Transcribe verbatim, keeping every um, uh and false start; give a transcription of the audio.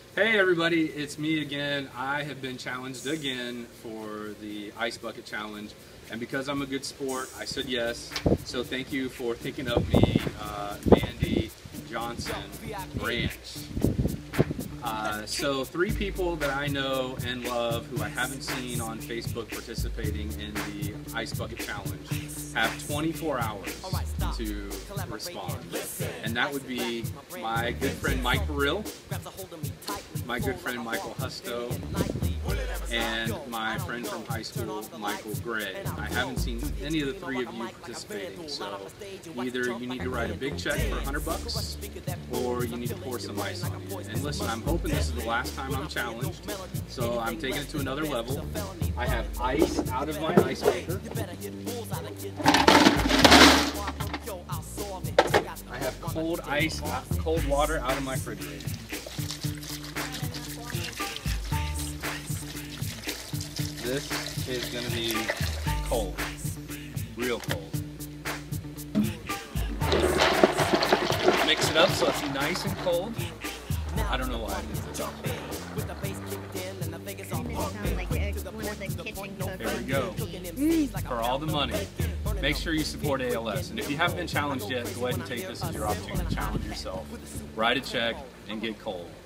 Hey everybody, it's me again. I have been challenged again for the Ice Bucket Challenge, and because I'm a good sport, I said yes. So thank you for thinking of me, uh, Mandy Johnson Branch. Uh, so three people that I know and love who I haven't seen on Facebook participating in the Ice Bucket Challenge have twenty-four hours to respond. And that would be my good friend Mike Burrill, my good friend Michael Husto, and my friend from high school, Michael Gray. I haven't seen any of the three of you participating, so either you need to write a big check for a hundred bucks, or you need to pour some ice on it. And listen, I'm hoping this is the last time I'm challenged, so I'm taking it to another level. I have ice out of my ice maker. I have cold ice, cold water out of my refrigerator. This is going to be cold, real cold. Mix it up so it's nice and cold. I don't know why I did this. There we go. Mm. For all the money. Make sure you support A L S. And if you haven't been challenged yet, go ahead and take this as your opportunity to challenge yourself. Write a check and get cold.